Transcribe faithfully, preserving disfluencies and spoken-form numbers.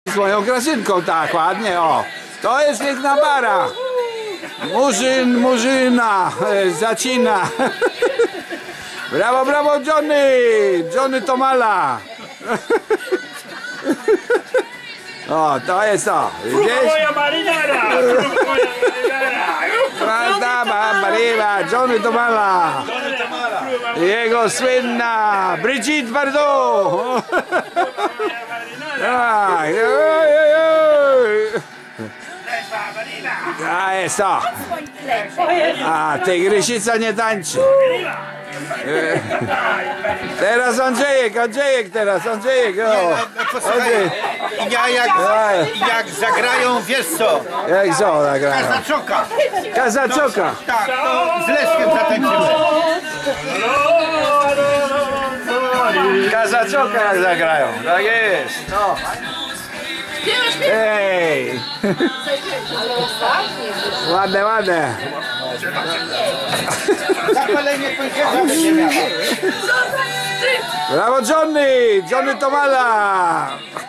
Z moją Grażynką, tak, ładnie, o. To jest piękna para. Murzyn, Murzyna, e, zacina. Brawo, brawo, Johnny! Johnny Tomala. O, to jest to. Widzisz? Moja marinara! Moja marinara! Johnny Tomala. Jego słynna Brigitte Bardot. Tak, oj, oj, oj. A jest to. A tygrysica nie tańczy. Teraz Andrzejek, Andrzejek teraz, Andrzejek. O. Posłuchaj, ja jak, jak zagrają, wiesz co? Jak co zagrają? Kazaczoka. Kazaczoka. Tak, to z Leszkiem zatańczymy. Kazaczoka jak zagrają, tak jest. No. Ej! Ładne, ładne. Zapalenie pęcherza będzie miało. Brawo Johnny! Johnny Tomala!